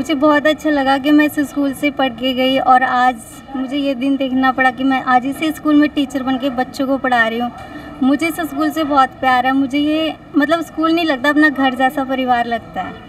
मुझे बहुत अच्छा लगा कि मैं इस स्कूल से पढ़ के गई और आज मुझे ये दिन देखना पड़ा कि मैं आज इसी स्कूल में टीचर बन के बच्चों को पढ़ा रही हूँ। मुझे इस स्कूल से बहुत प्यार है। मुझे ये मतलब स्कूल नहीं लगता, अपना घर जैसा परिवार लगता है।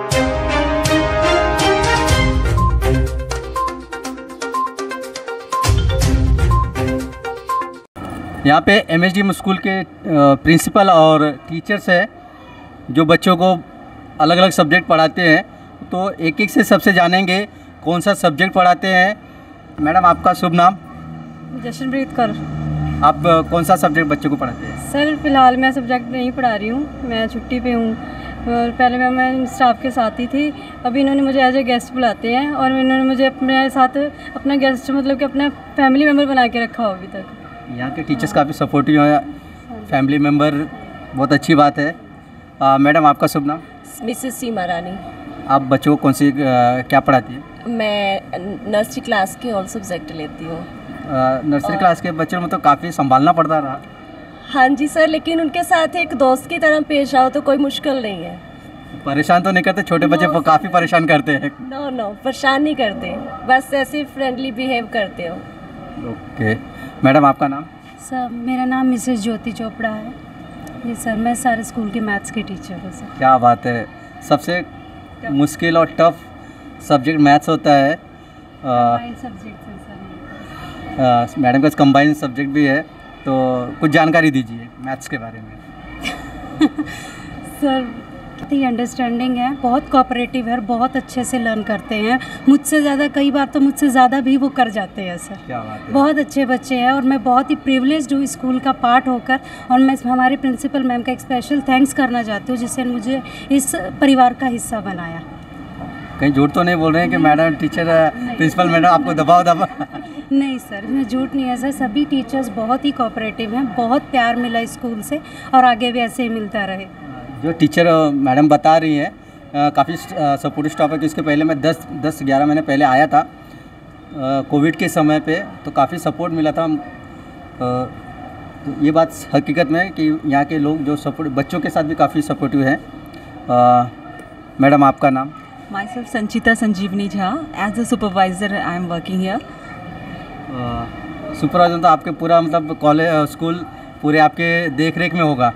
यहाँ पे MSDM स्कूल के प्रिंसिपल और टीचर्स हैं जो बच्चों को अलग अलग सब्जेक्ट पढ़ाते हैं। तो एक एक से सबसे जानेंगे कौन सा सब्जेक्ट पढ़ाते हैं। मैडम, आपका शुभ नाम? जशनप्रीत कौर। आप कौन सा सब्जेक्ट बच्चों को पढ़ाते हैं? सर फ़िलहाल मैं सब्जेक्ट नहीं पढ़ा रही हूँ, मैं छुट्टी पे हूँ। और पहले मैं स्टाफ के साथ ही थी। अभी इन्होंने मुझे एज ए गेस्ट बुलाते हैं और इन्होंने मुझे अपने साथ अपना गेस्ट मतलब कि अपना फैमिली मेम्बर बना के रखा हो अभी तक। यहाँ के टीचर्स काफ़ी सपोर्टिव हैं, फैमिली मेम्बर, बहुत अच्छी बात है। मैडम, आपका शुभ नाम? मिसेस सीमा रानी। आप बच्चों को कौन सी क्या पढ़ाती हैं? मैं नर्सरी क्लास के ऑल सब्जेक्ट लेती हूँ। नर्सरी क्लास के बच्चों में तो काफ़ी संभालना पड़ता रहा। हाँ जी सर, लेकिन उनके साथ एक दोस्त की तरह पेश आओ तो कोई मुश्किल नहीं है। परेशान तो नहीं करते? छोटे बच्चे काफ़ी परेशान करते हैं। नो, परेशान नहीं करते, बस ऐसे फ्रेंडली बिहेव करते हो। ओके। मैडम, आपका नाम? सर मेरा नाम मिसेस ज्योति चोपड़ा है। जी सर, मैं सारे स्कूल के मैथ्स के टीचर हूँ सर। क्या बात है। सबसे मुश्किल और टफ सब्जेक्ट मैथ्स होता है। सब्जेक्ट है सर। मैडम का कंबाइन सब्जेक्ट भी है, तो कुछ जानकारी दीजिए मैथ्स के बारे में। सर ही अंडरस्टैंडिंग है, बहुत कोऑपरेटिव है, बहुत अच्छे से लर्न करते हैं। मुझसे ज़्यादा, कई बार तो मुझसे ज़्यादा भी वो कर जाते हैं सर। क्या बात है। बहुत अच्छे बच्चे हैं और मैं बहुत ही प्रिविलेज्ड हूँ स्कूल का पार्ट होकर। और मैं हमारे प्रिंसिपल मैम का एक स्पेशल थैंक्स करना चाहती हूँ जिससे मुझे इस परिवार का हिस्सा बनाया। कहीं झूठ तो नहीं बोल रहे हैं कि मैडम टीचर प्रिंसिपल मैडम आपको दबाव नहीं सर, इसमें झूठ नहीं है सर। सभी टीचर्स बहुत ही कोऑपरेटिव हैं, बहुत प्यार मिला स्कूल से और आगे भी ऐसे ही मिलता रहे। जो टीचर मैडम बता रही हैं काफ़ी सपोर्टिव स्टाफ है। कि इसके पहले मैं 10-11 महीने पहले आया था कोविड के समय पे, तो काफ़ी सपोर्ट मिला था। तो ये बात हकीकत में कि यहाँ के लोग जो सपोर्ट बच्चों के साथ भी काफ़ी सपोर्टिव हैं। मैडम, आपका नाम? Myself Sanchita Sanjeevani Jha. As a supervisor I am working here. Supervisor तो आपके पूरा मतलब कॉलेज स्कूल पूरे आपके देख रेख में होगा,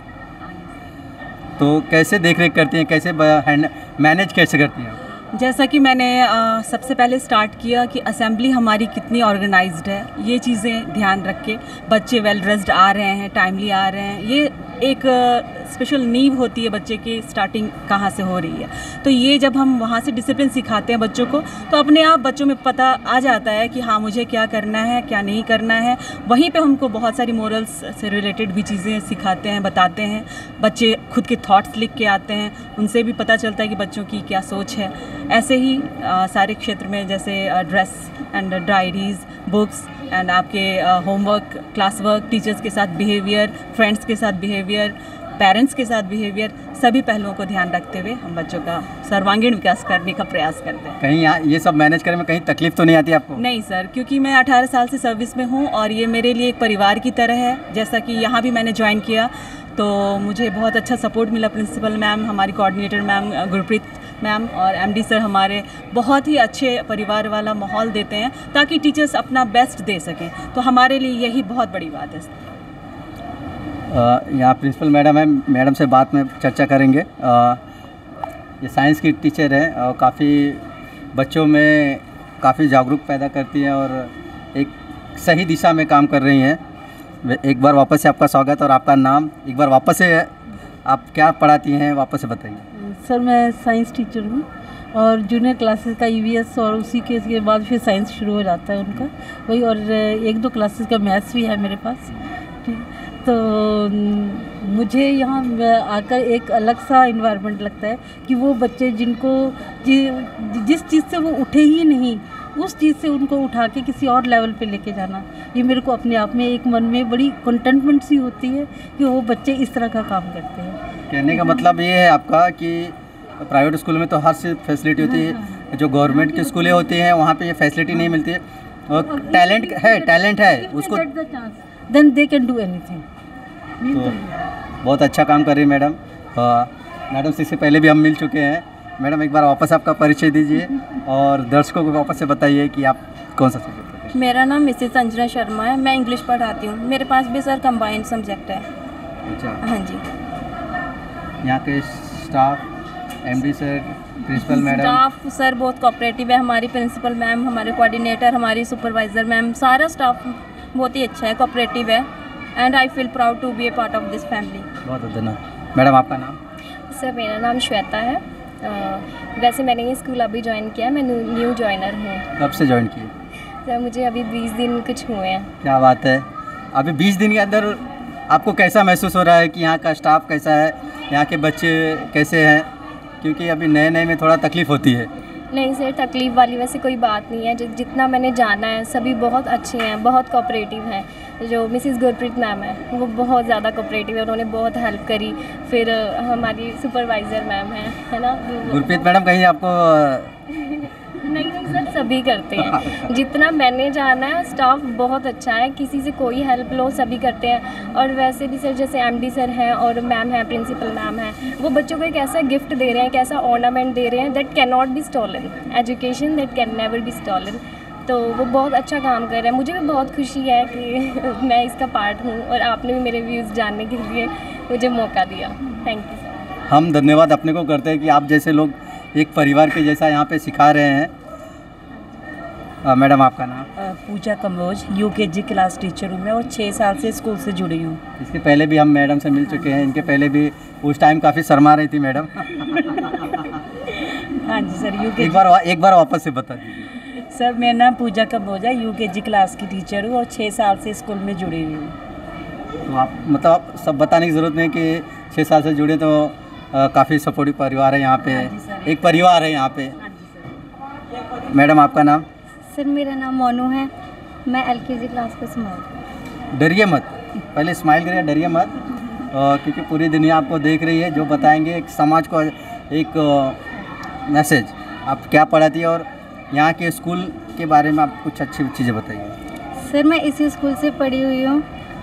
तो कैसे देख रेख करती हैं, कैसे मैनेज कैसे करती हैं? जैसा कि मैंने सबसे पहले स्टार्ट किया कि असेंबली हमारी कितनी ऑर्गेनाइज्ड है, ये चीज़ें ध्यान रख के बच्चे वेल ड्रेस्ड आ रहे हैं, टाइमली आ रहे हैं, ये एक स्पेशल नींव होती है बच्चे की स्टार्टिंग कहाँ से हो रही है। तो ये जब हम वहाँ से डिसिप्लिन सिखाते हैं बच्चों को, तो अपने आप बच्चों में पता आ जाता है कि हाँ मुझे क्या करना है, क्या नहीं करना है। वहीं पे हमको बहुत सारी मोरल्स से रिलेटेड भी चीज़ें सिखाते हैं, बताते हैं। बच्चे खुद के थॉट्स लिख के आते हैं, उनसे भी पता चलता है कि बच्चों की क्या सोच है। ऐसे ही सारे क्षेत्र में जैसे dress and diaries, books and आपके होमवर्क, क्लास वर्क, टीचर्स के साथ बिहेवियर, फ्रेंड्स के साथ बिहेवियर, पेरेंट्स के साथ बिहेवियर, सभी पहलुओं को ध्यान रखते हुए हम बच्चों का सर्वांगीण विकास करने का प्रयास करते हैं। कहीं यहाँ ये सब मैनेज करने में कहीं तकलीफ तो नहीं आती आपको? नहीं सर, क्योंकि मैं 18 साल से सर्विस में हूँ और ये मेरे लिए एक परिवार की तरह है। जैसा कि यहाँ भी मैंने ज्वाइन किया तो मुझे बहुत अच्छा सपोर्ट मिला। प्रिंसिपल मैम, हमारी कोऑर्डिनेटर मैम गुरप्रीत मैम और MD सर हमारे बहुत ही अच्छे परिवार वाला माहौल देते हैं ताकि टीचर्स अपना बेस्ट दे सकें। तो हमारे लिए यही बहुत बड़ी बात है। यहाँ प्रिंसिपल मैडम है, मैडम से बात में चर्चा करेंगे। ये साइंस की टीचर हैं और काफ़ी बच्चों में काफ़ी जागरूक पैदा करती हैं और एक सही दिशा में काम कर रही हैं। एक बार वापस से आपका स्वागत। और आपका नाम एक बार वापस से, आप क्या पढ़ाती हैं वापस से बताइए। सर मैं साइंस टीचर हूँ और जूनियर क्लासेस का EVS और उसी के बाद फिर साइंस शुरू हो जाता है उनका वही। और 1-2 क्लासेस का मैथ्स भी है मेरे पास। तो मुझे यहाँ आकर एक अलग सा इन्वायरमेंट लगता है कि वो बच्चे जिनको जिस चीज़ से वो उठे ही नहीं, उस चीज़ से उनको उठा के किसी और लेवल पे लेके जाना, ये मेरे को अपने आप में एक मन में बड़ी कंटेंटमेंट सी होती है कि वो बच्चे इस तरह का काम करते हैं। कहने का मतलब ये है आपका कि प्राइवेट स्कूल में तो हर फैसिलिटी होती है, जो गवर्नमेंट की स्कूलें होती हैं वहाँ पे ये फैसिलिटी नहीं मिलती है। और टैलेंट है उसको, then they can do anything. तो बहुत अच्छा काम कर रही है मैडम। मैडम से इससे पहले भी हम मिल चुके हैं मैडम एक बार वापस आपका परिचय दीजिए और दर्शकों को वापस से बताइए कि आप कौन सा सब्जेक्ट पढ़ते हैं। मेरा नाम मिसेस अंजना शर्मा है, मैं इंग्लिश पढ़ाती हूँ। मेरे पास भी सर कंबाइंड सब्जेक्ट है। अच्छा, हाँ जी। यहाँ के staff, MD sir, principal madam? Staff sir बहुत कोऑपरेटिव है। हमारी प्रिंसिपल मैम, हमारे कोऑर्डिनेटर, हमारी सुपरवाइज़र मैम, सारा स्टाफ बहुत ही अच्छा है, कोऑपरेटिव है। And I feel proud to be a part of this family. बहुत धन्यवाद। मैडम आपका नाम? सर मेरा नाम श्वेता है। वैसे मैंने ये स्कूल अभी ज्वाइन किया है, मैं न्यू ज्वाइनर हूँ। कब से ज्वाइन किए? सर मुझे अभी 20 दिन कुछ हुए हैं। क्या बात है। अभी 20 दिन के अंदर आपको कैसा महसूस हो रहा है कि यहाँ का स्टाफ कैसा है, यहाँ के बच्चे कैसे हैं? क्योंकि अभी नए नए में थोड़ा तकलीफ़ होती है। नहीं सर, तकलीफ़ वाली वैसे कोई बात नहीं है। जितना मैंने जाना है सभी बहुत अच्छे हैं, बहुत कोऑपरेटिव हैं। जो मिसिस गुरप्रीत मैम है वो बहुत ज़्यादा कोऑपरेटिव है, उन्होंने बहुत हेल्प करी। फिर हमारी सुपरवाइज़र मैम है ना गुरप्रीत मैडम, कहीं आपको? नहीं सर, सभी करते हैं। जितना मैंने जाना है स्टाफ बहुत अच्छा है, किसी से कोई हेल्प लो सभी करते हैं। और वैसे भी सर जैसे एमडी सर हैं और मैम है, प्रिंसिपल मैम है, वो बच्चों को एक ऐसा गिफ्ट दे रहे हैं, एक ऐसा ऑर्नामेंट दे रहे हैं that can not be stolen, education that can never be stolen. तो वो बहुत अच्छा काम कर रहे हैं। मुझे भी बहुत खुशी है कि मैं इसका पार्ट हूँ और आपने भी मेरे व्यूज़ जानने के लिए मुझे मौका दिया। Thank you sir. हम धन्यवाद अपने को करते हैं कि आप जैसे लोग एक परिवार के जैसा यहाँ पे सिखा रहे हैं। मैडम आपका नाम? Pooja Kamboj, UKG class teacher हूँ मैं और 6 साल से स्कूल से जुड़ी हूँ। इसके पहले भी हम मैडम से मिल चुके हैं, इनके पहले भी उस टाइम काफ़ी शर्मा रही थी मैडम। हाँ जी सर, यूकेजी। एक बार वापस से बता दीजिए। सर मेरा नाम पूजा कम्बोज है, यूकेजी क्लास की टीचर हूँ और 6 साल से स्कूल में जुड़ी हुई हूँ। तो आप मतलब आप सब बताने की ज़रूरत नहीं कि 6 साल से जुड़े, तो काफ़ी सपोर्टिव परिवार है यहाँ पे। एक परिवार है यहाँ पे। मैडम आपका नाम? सर मेरा नाम मोनू है, मैं LKG क्लास का स्माइल। डरिए मत, पहले स्माइल करिए, डरिए मत, क्योंकि पूरी दुनिया आपको देख रही है। जो बताएंगे एक समाज को एक मैसेज, आप क्या पढ़ाती है और यहाँ के स्कूल के बारे में आप कुछ अच्छी चीज़ें बताइए। सर मैं इसी स्कूल से पढ़ी हुई हूँ।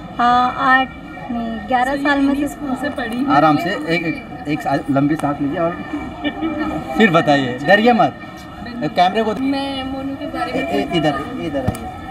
11 साल में से स्कूल से पढ़ी। आराम से एक लंबी सांस लीजिए और फिर बताइए, डरिए मत। कैमरे को मैं मोनू के बारे में इधर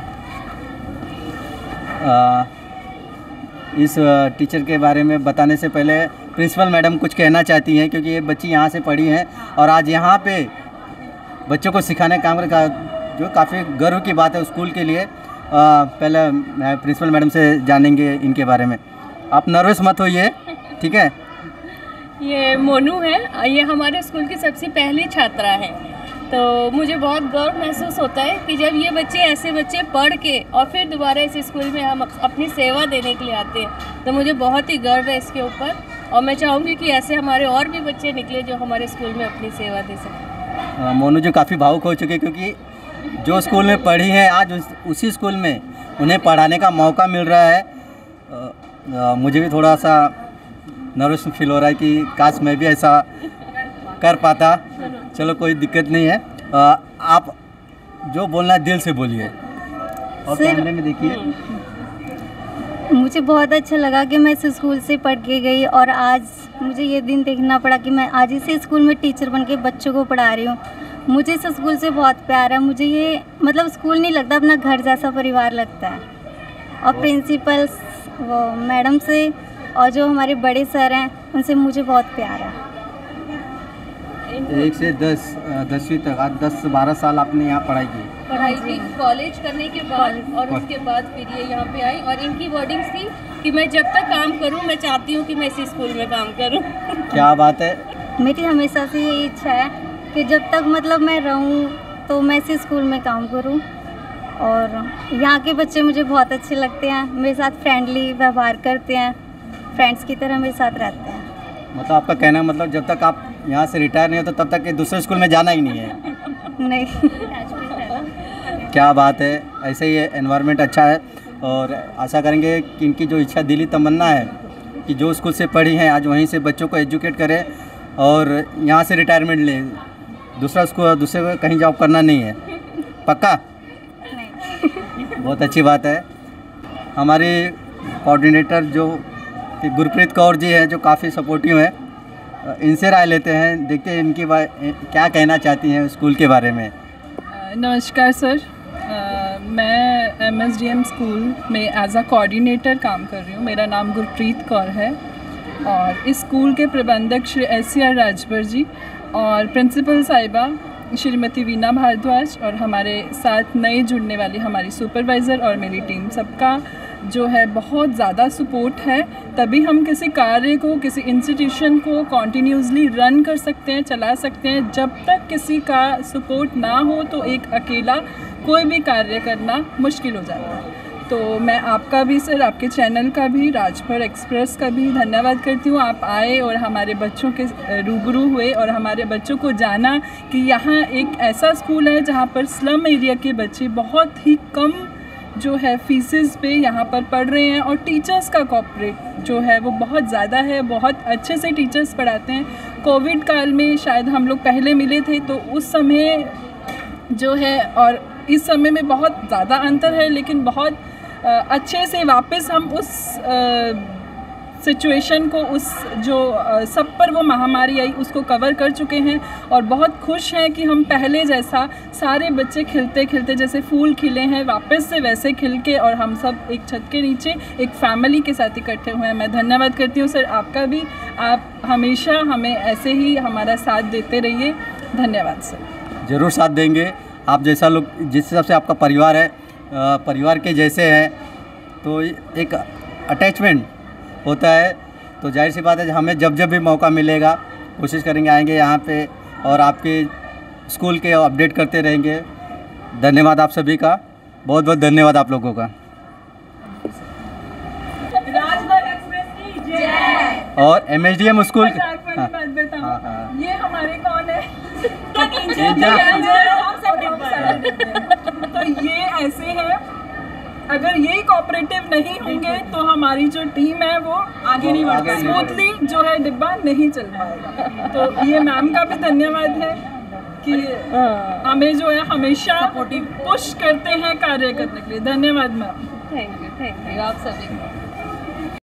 आइए। इस टीचर के बारे में बताने से पहले प्रिंसिपल मैडम कुछ कहना चाहती हैं, क्योंकि ये बच्ची यहाँ से पढ़ी हैं और आज यहाँ पे बच्चों को सिखाने का काम का जो काफ़ी गर्व की बात है स्कूल के लिए। पहले प्रिंसिपल मैडम से जानेंगे इनके बारे में। आप नर्वस मत होइए, ठीक है? ये मोनू है, ये हमारे स्कूल की सबसे पहली छात्रा है। तो मुझे बहुत गर्व महसूस होता है कि जब ये बच्चे ऐसे बच्चे पढ़ के और फिर दोबारा इस स्कूल में हम अपनी सेवा देने के लिए आते हैं, तो मुझे बहुत ही गर्व है इसके ऊपर। और मैं चाहूँगी कि ऐसे हमारे और भी बच्चे निकले जो हमारे स्कूल में अपनी सेवा दे सकें। मोनू जो काफ़ी भावुक हो चुके, क्योंकि जो स्कूल में पढ़ी हैं आज उसी स्कूल में उन्हें पढ़ाने का मौका मिल रहा है। मुझे भी थोड़ा सा नर्वस फील हो रहा है कि काश मैं भी ऐसा कर पाता। चलो कोई दिक्कत नहीं है। आप जो बोलना है दिल से बोलिए और कैमरे में देखिए। मुझे बहुत अच्छा लगा कि मैं इस स्कूल से पढ़ के गई और आज मुझे ये दिन देखना पड़ा कि मैं आज इसी स्कूल में टीचर बन के बच्चों को पढ़ा रही हूँ। मुझे इस स्कूल से बहुत प्यार है। मुझे ये मतलब स्कूल नहीं लगता, अपना घर जैसा परिवार लगता है। और प्रिंसिपल वो मैडम से और जो हमारे बड़े सर हैं उनसे मुझे बहुत प्यार है। 1 से 10वीं तक आज 10-12 साल आपने यहाँ पढ़ाई की? कॉलेज करने के बाद और उसके बाद फिर ये यहाँ पे आई। और इनकी वर्डिंग्स थी कि मैं जब तक काम करूँ मैं चाहती हूँ कि मैं इसी स्कूल में काम करूँ। क्या बात है। मेरी हमेशा से यही इच्छा है कि जब तक मतलब मैं रहूँ तो मैं इसी स्कूल में काम करूँ। और यहाँ के बच्चे मुझे बहुत अच्छे लगते हैं, मेरे साथ फ्रेंडली व्यवहार करते हैं, फ्रेंड्स की तरह मेरे साथ रहते हैं। मतलब आपका कहना मतलब जब तक आप यहाँ से रिटायर नहीं हो तो तब तक दूसरे स्कूल में जाना ही नहीं है? नहीं। क्या बात है। ऐसे ही एनवायरनमेंट अच्छा है और आशा करेंगे कि इनकी जो इच्छा दिली तमन्ना है कि जो स्कूल से पढ़ी हैं आज वहीं से बच्चों को एजुकेट करें और यहाँ से रिटायरमेंट लें, दूसरे को कहीं जॉब करना नहीं है। पक्का? बहुत अच्छी बात है। हमारी कोऑर्डिनेटर जो गुरप्रीत कौर जी हैं जो काफ़ी सपोर्टिव हैं इनसे राय लेते हैं, देखते हैं इनकी क्या कहना चाहती हैं स्कूल के बारे में। नमस्कार सर, मैं MSDM स्कूल में एज अ कोऑर्डिनेटर काम कर रही हूँ। मेरा नाम गुरप्रीत कौर है और इस स्कूल के प्रबंधक श्री SCR राजभर जी और प्रिंसिपल साहिबा श्रीमती वीना भारद्वाज और हमारे साथ नए जुड़ने वाली हमारी सुपरवाइज़र और मेरी टीम, सबका जो है बहुत ज़्यादा सपोर्ट है। तभी हम किसी कार्य को, किसी इंस्टीट्यूशन को कॉन्टीन्यूसली रन कर सकते हैं, चला सकते हैं। जब तक किसी का सपोर्ट ना हो तो एक अकेला कोई भी कार्य करना मुश्किल हो जाता है। तो मैं आपका भी सर, आपके चैनल का भी, राजभर एक्सप्रेस का भी धन्यवाद करती हूँ। आप आए और हमारे बच्चों के रूबरू हुए और हमारे बच्चों को जाना कि यहाँ एक ऐसा स्कूल है जहाँ पर स्लम एरिया के बच्चे बहुत ही कम जो है फीसेस पे यहाँ पर पढ़ रहे हैं और टीचर्स का कॉपरेट जो है वो बहुत ज़्यादा है, बहुत अच्छे से टीचर्स पढ़ाते हैं। कोविड काल में शायद हम लोग पहले मिले थे तो उस समय जो है और इस समय में बहुत ज़्यादा अंतर है, लेकिन बहुत अच्छे से वापस हम उस सिचुएशन को, उस जो सब पर वो महामारी आई उसको कवर कर चुके हैं और बहुत खुश हैं कि हम पहले जैसा सारे बच्चे खिलते खिलते जैसे फूल खिले हैं वापस से वैसे खिल के और हम सब एक छत के नीचे एक फैमिली के साथ इकट्ठे हुए हैं। मैं धन्यवाद करती हूँ सर आपका भी, आप हमेशा हमें ऐसे ही हमारा साथ देते रहिए। धन्यवाद सर। ज़रूर साथ देंगे। आप जैसा लोग, जिस हिसाब से आपका परिवार है, परिवार के जैसे हैं, तो एक अटैचमेंट होता है। तो जाहिर सी बात है हमें जब जब भी मौका मिलेगा कोशिश करेंगे, आएंगे यहाँ पे और आपके स्कूल के अपडेट करते रहेंगे। धन्यवाद आप सभी का, बहुत बहुत धन्यवाद आप लोगों का। और MSDM स्कूल ये हमारे कौन है? तो ये ऐसे है, अगर यही कोऑपरेटिव नहीं होंगे तो हमारी जो टीम है वो आगे नहीं बढ़ पाएगी, स्मूथली जो है डिब्बा नहीं चल पाएगा। तो ये मैम का भी धन्यवाद है कि हमें जो है हमेशा पुश करते हैं कार्य करने के लिए। धन्यवाद मैम। थैंक यू आप सभी को।